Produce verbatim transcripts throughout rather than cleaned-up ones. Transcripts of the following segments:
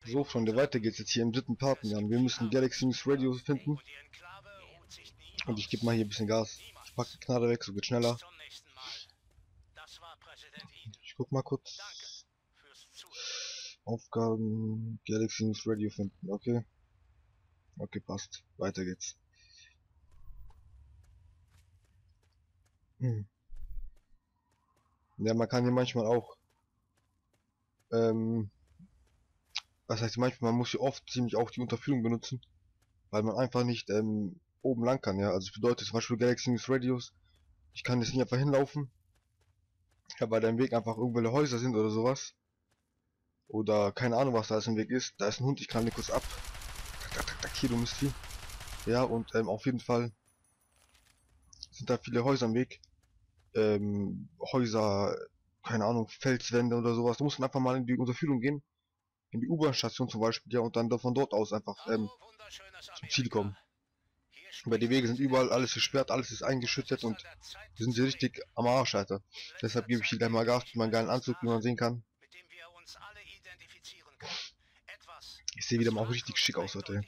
So, Freunde, weiter geht's jetzt hier im dritten Part. Ja, wir müssen Galaxy News Radio finden. Und ich gebe mal hier ein bisschen Gas. Ich pack die Knarre weg, so geht schneller. Ich guck mal kurz. Aufgaben, Galaxy News Radio finden, okay. Okay, passt. Weiter geht's. Hm. Ja, man kann hier manchmal auch, ähm, was heißt manchmal, man muss hier oft ziemlich auch die Unterführung benutzen, weil man einfach nicht, ähm, oben lang kann, ja. Also das bedeutet zum Beispiel Galaxy News Radios, ich kann jetzt nicht einfach hinlaufen, ja, weil da im Weg einfach irgendwelche Häuser sind oder sowas. Oder keine Ahnung, was da alles im Weg ist. Da ist ein Hund, ich kann den kurz ab. Tak, tak, tak, tak, hier, du Mistvieh. Ja, und ähm, auf jeden Fall sind da viele Häuser im Weg. Ähm, Häuser, keine Ahnung, Felswände oder sowas. Da muss man einfach mal in die Unterführung gehen. In die U-Bahn-Station zum Beispiel, ja, und dann von dort aus einfach ähm, zum Ziel kommen. Weil die Wege sind überall, alles gesperrt, alles ist eingeschüttet und wir sind hier richtig am Arsch, Alter. Deshalb gebe ich hier gleich mal Gas mit meinem geilen Anzug, wie man sehen kann. Ich sehe wieder mal auch richtig schick aus heute.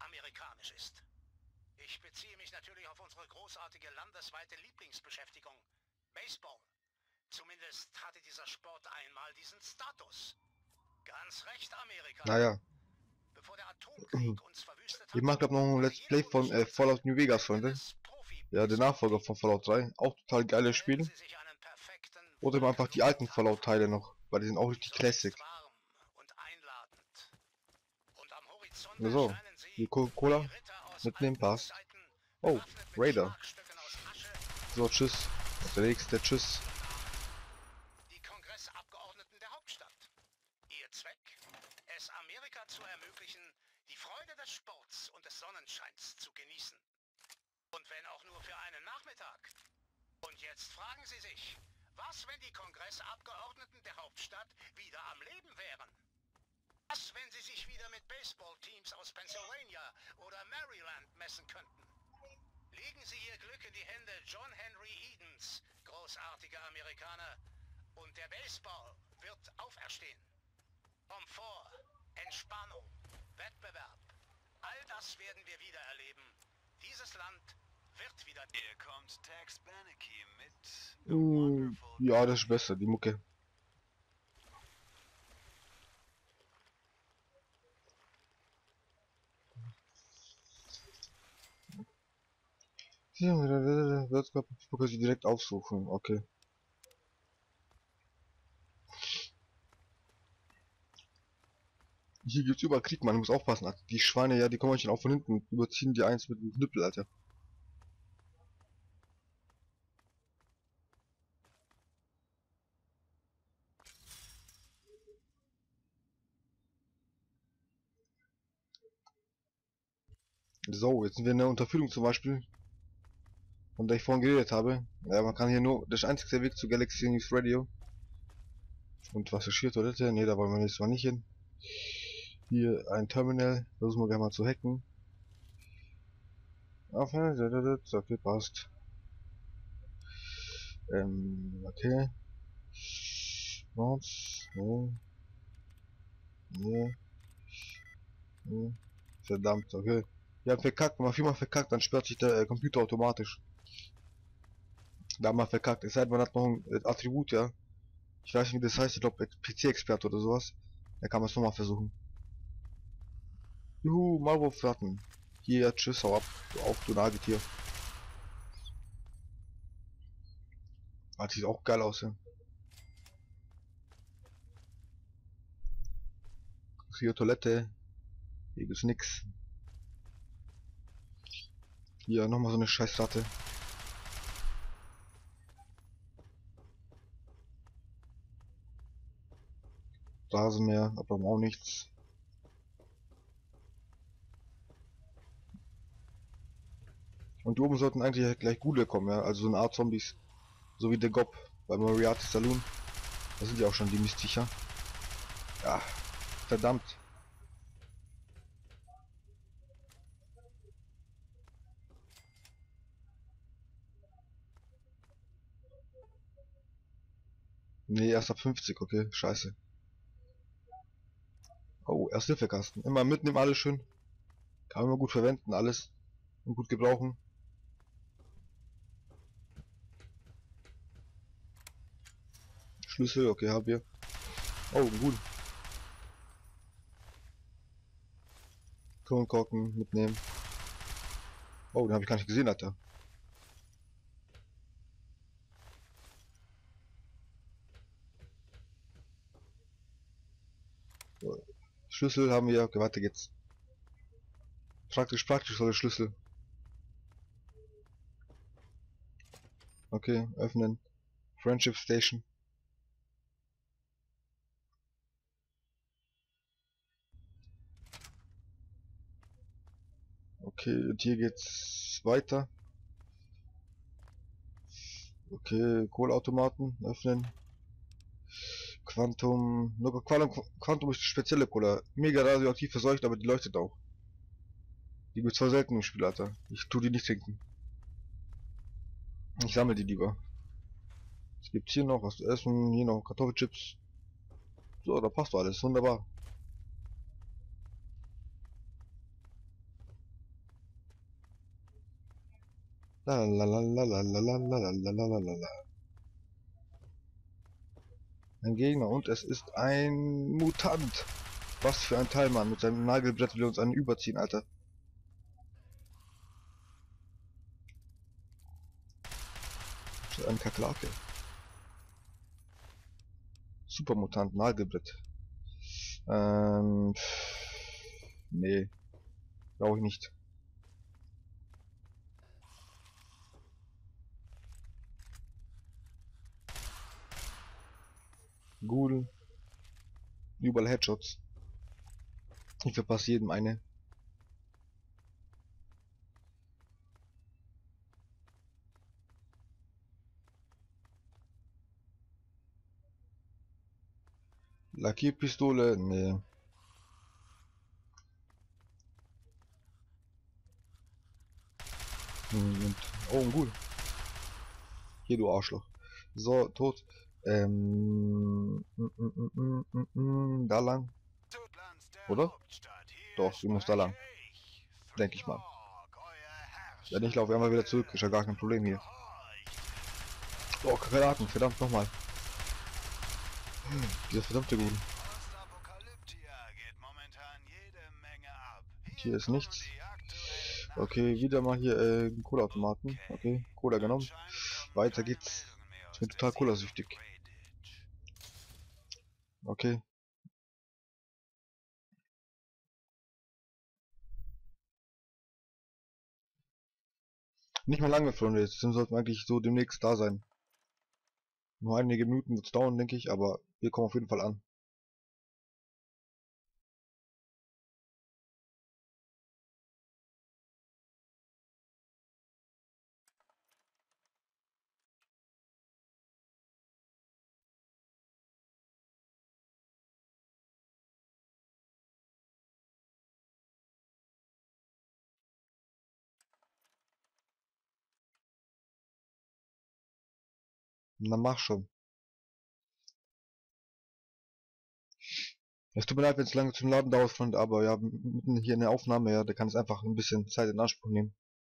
Ich beziehe mich natürlich auf unsere großartige landesweite Lieblingsbeschäftigung, Baseball. Zumindest hatte dieser Sport einmal diesen Status. Ganz recht, Amerika. Naja. Bevor der Atomkrieg uns verwüstet Ich hat, mache glaube noch ein Let's Play von äh, Fallout New Vegas, Freunde. Ja, der Nachfolger von Fallout drei. Auch total geiles Spiel. Oder einfach die alten Fallout-Teile noch, weil die sind auch richtig Classic. So, hier Coca-Cola mitnehmen, passt. Oh, Raider. So, tschüss. Der nächste, tschüss. Die Kongressabgeordneten der Hauptstadt. Ihr Zweck? Es Amerika zu ermöglichen, die Freude des Sports und des Sonnenscheins zu genießen. Und wenn auch nur für einen Nachmittag. Und jetzt fragen Sie sich, was, wenn die Kongressabgeordneten der Hauptstadt wieder am Leben wären? Was, wenn sie sich wieder mit Baseballteams aus Pennsylvania oder Maryland messen könnten? Legen Sie Ihr Glück in die Hände John Henry Edens, großartiger Amerikaner, und der Baseball wird auferstehen. Komfort, Entspannung, Wettbewerb, all das werden wir wieder erleben. Dieses Land wird wieder... Hier kommt Tex Beneke mit... Uh, ja, das ist besser, die Mucke. Ja, wird sie direkt aufsuchen, okay. Hier gibt's überall Krieg, man muss aufpassen. Die Schweine, ja, die kommen euch auch von hinten und überziehen die eins mit dem Knüppel, Alter. So, jetzt sind wir in der Unterführung zum Beispiel, von der ich vorhin geredet habe. Ja, man kann hier nur, das einzige Weg zu Galaxy News Radio. Und was ist hier, Toilette? Ne, da wollen wir nächstes Mal nicht hin. Hier ein Terminal, versuchen wir gleich mal zu hacken. Okay, passt. Ähm, okay. Mods, ne. Ne. Ne. Verdammt, okay. Ja, verkackt, wenn man viermal verkackt, dann sperrt sich der äh, Computer automatisch. Da haben wir verkackt, es sei denn, man hat noch ein äh, Attribut, ja. Ich weiß nicht, wie das heißt, ich glaube P C-Experte oder sowas. Da kann man es nochmal versuchen. Juhu, Maulwurf-Ratten. Hier, tschüss, hau ab. Du auch, du Nagetier. Ah, sieht auch geil aus, ja. Hier Toilette. Hier gibt's nix. Hier nochmal so eine scheiß Ratte. Rasenmäher, aber auch nichts. Und oben sollten eigentlich gleich Gule kommen, ja, also so eine Art Zombies. So wie der Gob bei Moriarty Saloon. Da sind ja auch schon die Mistviecher. Ja, verdammt. Nee, erst ab fünfzig, okay, scheiße. Oh, Ersthilfekasten. Immer mitnehmen, alles schön. Kann man immer gut verwenden, alles. Und gut gebrauchen. Schlüssel, okay, hab ich. Oh, gut. Kronkorken mitnehmen. Oh, den habe ich gar nicht gesehen, Alter. So. Schlüssel haben wir. Okay, weiter geht's. Praktisch, praktisch soll der Schlüssel. Okay, öffnen. Friendship Station. Okay, und hier geht's weiter. Okay, Kohleautomaten öffnen. Quantum. Nur Quantum, Quantum ist spezielle Cola. Mega radioaktiv verseucht, aber die leuchtet auch. Die gibt's zwar selten im Spiel, Alter. Ich tu die nicht trinken. Ich sammle die lieber. Es gibt hier noch was zu essen, hier noch Kartoffelchips. So, da passt doch alles. Wunderbar. La la la la la la la la la la la la la. Ein Gegner und es ist ein Mutant. Was für ein Teil, Mann. Mit seinem Nagelbrett will er uns einen überziehen, Alter. Das ist eine Kakerlake. Supermutant, Nagelbrett. Ähm. Nee. Brauche ich nicht. Ghoul. Überall Headshots. Ich verpasse jedem eine. Lackierpistole, nee. Und, oh, ein Ghoul. Hier, du Arschloch. So, tot. Ähm. Mm, mm, mm, mm, mm, da lang. Oder? Doch, du musst da lang. Denke ich mal. Wenn ich laufe einmal wieder zurück, ist ja gar kein Problem hier. Oh, Kakerlaken, verdammt nochmal. Dieser verdammte Guten. Hier ist nichts. Okay, wieder mal hier äh, Cola-Automaten. Okay, Cola genommen. Weiter geht's. Ich bin total Cola-süchtig. Okay. Nicht mehr lange, Freunde. Jetzt sollten wir eigentlich so demnächst da sein. Nur einige Minuten wird's dauern, denke ich, aber wir kommen auf jeden Fall an. Na mach schon. Es tut mir leid, wenn es lange zum Laden dauert, Freunde, aber ja, mitten hier eine Aufnahme, ja, da kann es einfach ein bisschen Zeit in Anspruch nehmen.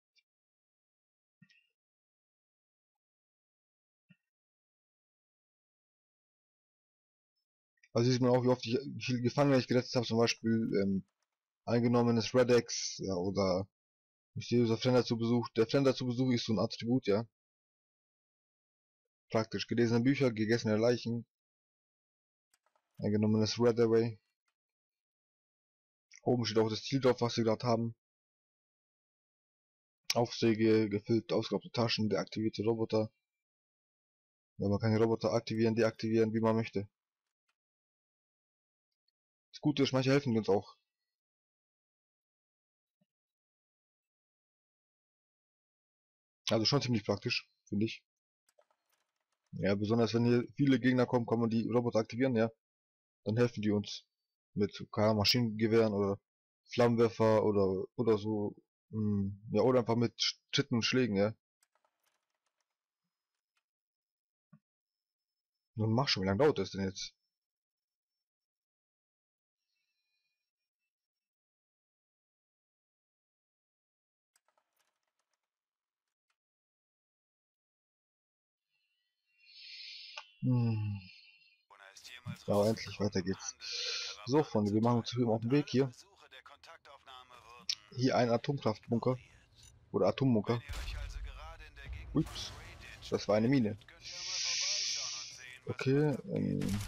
Also sieht man auch, wie oft ich, wie viele Gefangene ich gerettet habe, zum Beispiel ähm, eingenommenes Redex, ja, oder mysteriöser Fremder zu Besuch. Der Fremder zu Besuch ist so ein Attribut, ja. Praktisch. Gelesene Bücher, gegessene Leichen, eingenommenes Redaway. Oben steht auch das Ziel drauf, was wir gerade haben. Aufträge, gefüllt, ausgeraubte Taschen, deaktivierte Roboter. Ja, man kann die Roboter aktivieren, deaktivieren, wie man möchte. Das Gute ist, manche helfen uns auch. Also schon ziemlich praktisch, finde ich. Ja, besonders wenn hier viele Gegner kommen, kann man die Roboter aktivieren, ja. Dann helfen die uns. Mit keine Ahnung, Maschinengewehren oder Flammenwerfer oder oder so. Mh, ja, oder einfach mit Schritten und Schlägen, ja. Nun mach schon, wie lange dauert das denn jetzt? Hm. Ja, endlich, weiter geht's. So, Freunde, wir machen uns drüben auf den Weg hier. Hier ein Atomkraftbunker. Oder Atombunker. Ups, das war eine Mine. Okay, ähm...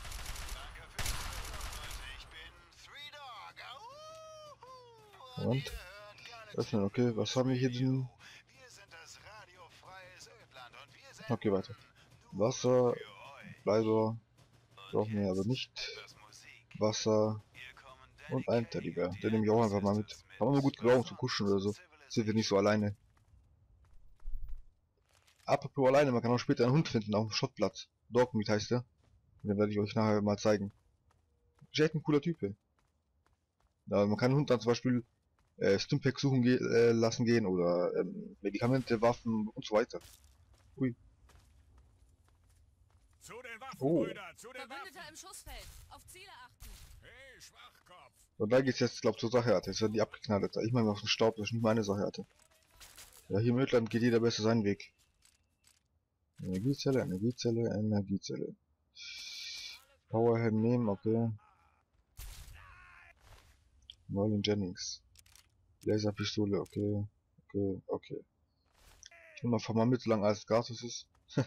Und? Öffnen, okay, was haben wir hier denn? Okay, weiter. Wasser, Bleiber, brauchen wir aber nicht. Wasser und ein Teddybär. Den nehme ich auch einfach mal mit. Kann man nur gut gebrauchen zum Kuschen oder so. Sind wir nicht so alleine. Apropos alleine, man kann auch später einen Hund finden auf dem Schrottplatz. Dogmeat heißt der. Den werde ich euch nachher mal zeigen. Ist echt ein cooler Typ. Ey. Ja, man kann einen Hund dann zum Beispiel äh, Stimpack suchen ge äh, lassen gehen oder ähm, Medikamente, Waffen und so weiter. Ui. Zu den Waffen, Oh. Brüder, zu den Verbündeter Waffen. im Schussfeld. Auf Ziele achten. Hey, Schwachkopf. Und da geht's jetzt, glaub zur Sache, Alter. Jetzt werden die abgeknallt, Alter. Ich meine aus dem Staub, das ist nicht meine Sache, Alter. Ja, hier im Ödland geht jeder besser seinen Weg. Energiezelle, Energiezelle, Energiezelle. Powerhelm nehmen, okay. Merlin Jennings. Laserpistole, okay. Okay, okay. Ich nehme einfach mal mit, solange alles gratis ist.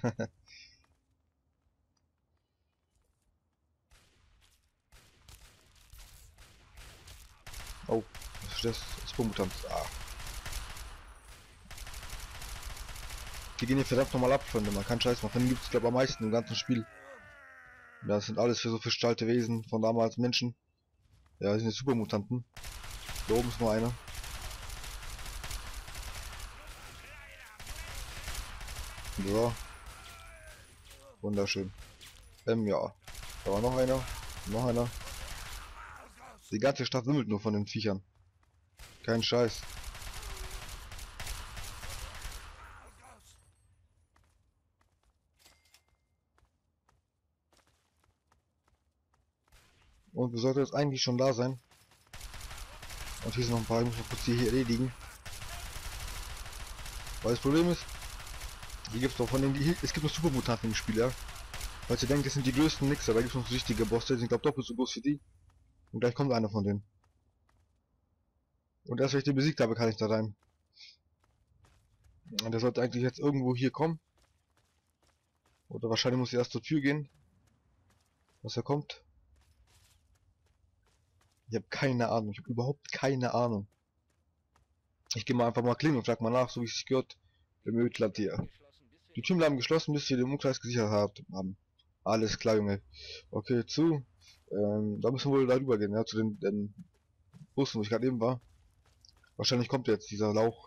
Oh, was ist das? Das Mutant. Ah. Die gehen hier verdammt nochmal ab, Freunde. Man kann Scheiß machen. Von denen gibt es, glaube ich, am meisten im ganzen Spiel. Ja, das sind alles für so verstrahlte Wesen von damals Menschen. Ja, das sind jetzt Supermutanten. Da oben ist nur einer. Ja. Wunderschön. Ähm, ja. Da war noch einer. Noch einer. Die ganze Stadt wimmelt nur von den Viechern. Kein Scheiß. Und wir sollten jetzt eigentlich schon da sein. Und hier sind noch ein paar, ich muss noch kurz die hier erledigen. Weil das Problem ist, hier gibt es doch von den, die, es gibt noch Supermutanten im Spiel, ja. Falls ihr denkt, das sind die größten nix, aber da gibt es noch so richtige Bosse, die sind glaube doppelt so groß wie die. Und gleich kommt einer von denen. Und erst wenn ich den besiegt habe, kann ich da rein. Und der sollte eigentlich jetzt irgendwo hier kommen. Oder wahrscheinlich muss ich erst zur Tür gehen. Was er kommt. Ich habe keine Ahnung, ich habe überhaupt keine Ahnung. Ich gehe mal einfach mal klingeln und frag mal nach, so wie es sich gehört. Im Ödland hier. Die Türen bleiben geschlossen, bis wir den Umkreis gesichert haben. Alles klar, Junge. Okay, zu. Ähm, da müssen wir wohl darüber gehen, ja, zu den, den Bussen, wo ich gerade eben war. Wahrscheinlich kommt jetzt dieser Lauch.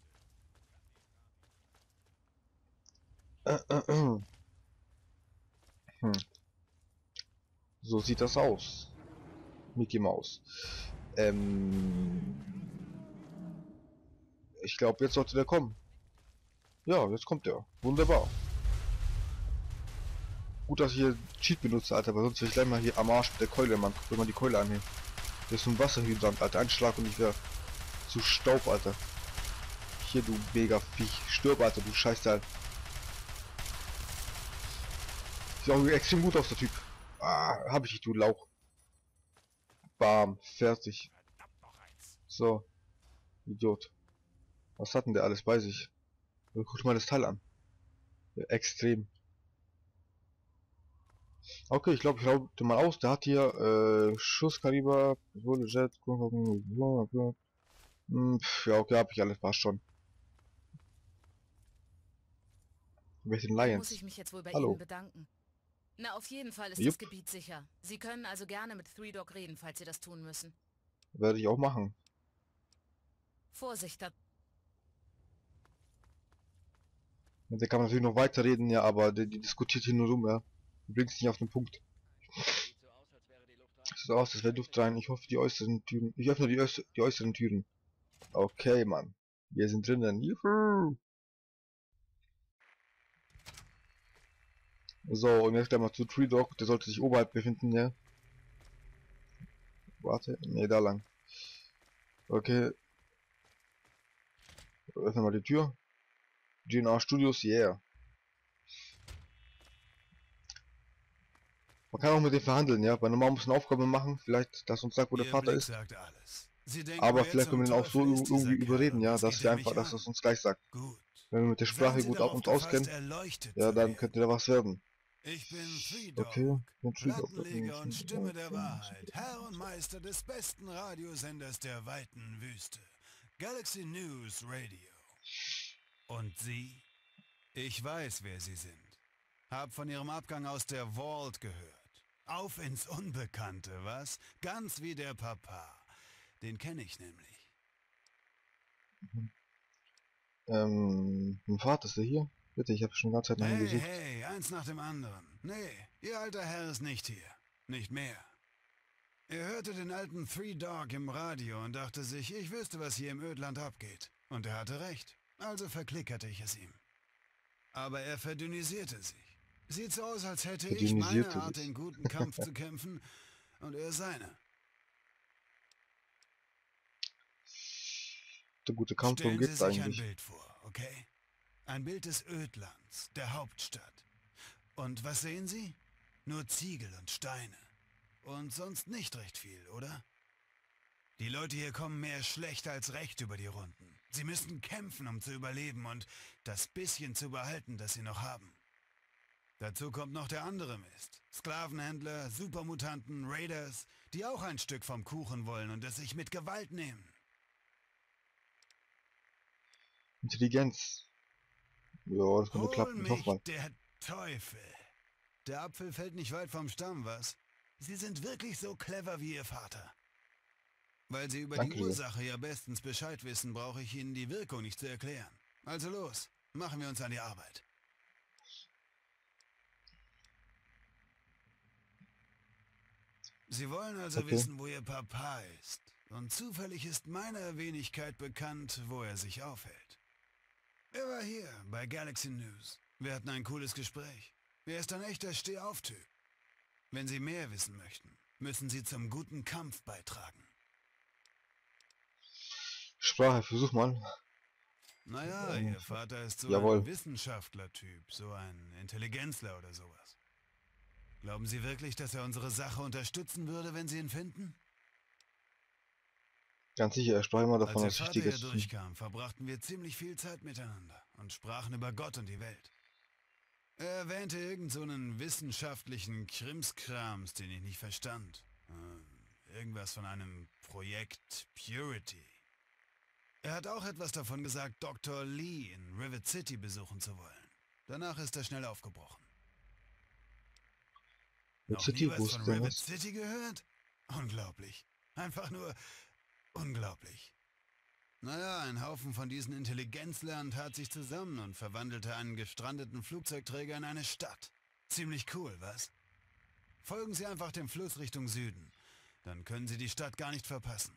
Äh, äh, äh. Hm. So sieht das aus. Mickey Mouse. Ähm, ich glaube, jetzt sollte der kommen. Ja, jetzt kommt der. Wunderbar. Gut, dass ich hier Cheat benutze, Alter, weil sonst wäre ich gleich mal hier am Arsch mit der Keule, Mann. Guck dir mal die Keule an hier. Das ist ein Wasserhydrant, Alter. Ein Schlag und ich wäre zu Staub, Alter. Hier, du mega Viech. Stirb, Alter, du Scheißteil. Sieht auch extrem gut aus, der Typ. Ah, hab ich nicht, du Lauch. Bam, fertig. So. Idiot. Was hat denn der alles bei sich? Guck dir mal das Teil an. Ja, extrem. Okay, ich glaube, ich glaube mal aus. Der hat hier äh, Schusskaliber, Pistole, Jet, hm, pf, ja, okay, hab ich alles, passt schon. Welchen Muss Lions? ich mich jetzt wohl bei Hallo. Ihnen bedanken. Na, auf jeden Fall ist Jupp. das Gebiet sicher. Sie können also gerne mit Three Dog reden, falls Sie das tun müssen. Werde ich auch machen. Vorsicht, da... Mit der kann man natürlich noch weiterreden, ja, aber die, die diskutiert hier nur rum, ja. Du bringst nicht auf den Punkt. Sieht so aus, als wäre Luft rein. Ich hoffe, die äußeren Türen. Ich öffne die, äuß die äußeren Türen. Okay, Mann. Wir sind drinnen. Juhu. So, und jetzt gleich mal zu Tree Dog. Der sollte sich oberhalb befinden, ja. Warte. Ne, da lang. Okay. Öffne mal die Tür. G N R Studios, yeah. Man kann auch mit dem verhandeln, ja. Bei normal muss eine Aufgabe machen, vielleicht, dass uns sagt, wo der Ihr Vater Blick ist. sagt alles. Sie denken, Aber wer vielleicht zum können wir den auch so Teufel ist dieser irgendwie Kerl überreden, und ja, was dass geht wir er einfach, mich dass an? es uns gleich sagt. Gut. Wenn wir mit der Seien Sprache Sie gut darauf uns gefasst, auskennen, erleuchtet ja, zu dann werden. könnte da was werden. Ich bin Three Okay, Dog, den Three Dog. Plattenleger und Stimme der Wahrheit, Herr und Meister des besten Radiosenders der weiten Wüste, Galaxy News Radio. Und Sie? Ich weiß, wer Sie sind. Hab von Ihrem Abgang aus der Vault gehört. Auf ins Unbekannte, was? Ganz wie der Papa. Den kenne ich nämlich. Ähm, mein Vater ist der hier? Bitte, ich habe schon die ganze Zeit nach ihm Hey, gesucht. hey, eins nach dem anderen. Nee, Ihr alter Herr ist nicht hier. Nicht mehr. Er hörte den alten Three Dog im Radio und dachte sich, ich wüsste, was hier im Ödland abgeht. Und er hatte recht. Also verklickerte ich es ihm. Aber er verdünnisierte sich. Sieht so aus, als hätte ich meine Verdünnisierte Art, sich. den guten Kampf zu kämpfen und er seine. Der gute Kampf, worum Stellen Sie geht's sich ein eigentlich? Bild vor, okay? Ein Bild des Ödlands, der Hauptstadt. Und was sehen Sie? Nur Ziegel und Steine. Und sonst nicht recht viel, oder? Die Leute hier kommen mehr schlecht als recht über die Runden. Sie müssen kämpfen, um zu überleben und das bisschen zu behalten, das sie noch haben. Dazu kommt noch der andere Mist. Sklavenhändler, Supermutanten, Raiders, die auch ein Stück vom Kuchen wollen und es sich mit Gewalt nehmen. Intelligenz. Ja, das könnte Hol klappen. Ich hoffe mich mal. der Teufel. Der Apfel fällt nicht weit vom Stamm, was? Sie sind wirklich so clever wie Ihr Vater. Weil Sie über Danke die dir. Ursache ja bestens Bescheid wissen, brauche ich Ihnen die Wirkung nicht zu erklären. Also los, machen wir uns an die Arbeit. Sie wollen also Okay. wissen, wo Ihr Papa ist. Und zufällig ist meiner Wenigkeit bekannt, wo er sich aufhält. Er war hier bei Galaxy News. Wir hatten ein cooles Gespräch. Er ist ein echter Stehauftyp. Wenn Sie mehr wissen möchten, müssen Sie zum guten Kampf beitragen. Sprache, versuch mal. Naja, Ähm, Ihr Vater ist so jawohl. ein Wissenschaftler-Typ, so ein Intelligenzler oder sowas. Glauben Sie wirklich, dass er unsere Sache unterstützen würde, wenn Sie ihn finden? Ganz sicher, er sprach immer Als davon, Ihr dass Vater Wichtiges hier zu tun. durchkam, verbrachten wir ziemlich viel Zeit miteinander und sprachen über Gott und die Welt. Er erwähnte irgend so einen wissenschaftlichen Krimskrams, den ich nicht verstand. Äh, irgendwas von einem Projekt Purity. Er hat auch etwas davon gesagt, Doktor Lee in Rivet City besuchen zu wollen. Danach ist er schnell aufgebrochen. Rivet Noch City, nie was wo ist von denn Rivet was? City gehört? Unglaublich. Einfach nur unglaublich. Naja, ein Haufen von diesen Intelligenzlern tat sich zusammen und verwandelte einen gestrandeten Flugzeugträger in eine Stadt. Ziemlich cool, was? Folgen Sie einfach dem Fluss Richtung Süden. Dann können Sie die Stadt gar nicht verpassen.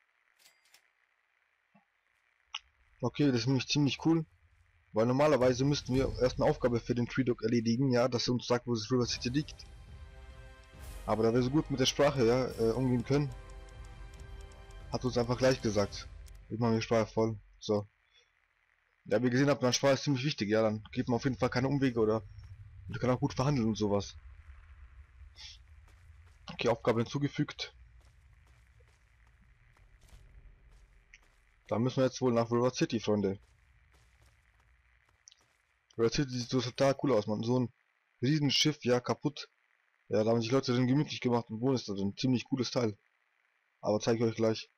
Okay, das ist nämlich ziemlich cool. Weil normalerweise müssten wir erst eine Aufgabe für den Three Dog erledigen, ja, dass er uns sagt, wo das Rivet City liegt. Aber da wir so gut mit der Sprache, ja, äh, umgehen können, hat uns einfach gleich gesagt. Ich mache die Sprache voll. So. Ja, wie ihr gesehen habt, dann Sprache ist ziemlich wichtig, ja, dann geht man auf jeden Fall keine Umwege oder wir können auch gut verhandeln und sowas. Okay, Aufgabe hinzugefügt. Da müssen wir jetzt wohl nach Rivet City, Freunde. Rivet City sieht so total cool aus, man. So ein Riesenschiff, ja, kaputt. Ja, da haben sich Leute drin gemütlich gemacht und wohnen ist da drin. Ziemlich cooles Teil. Aber zeige ich euch gleich.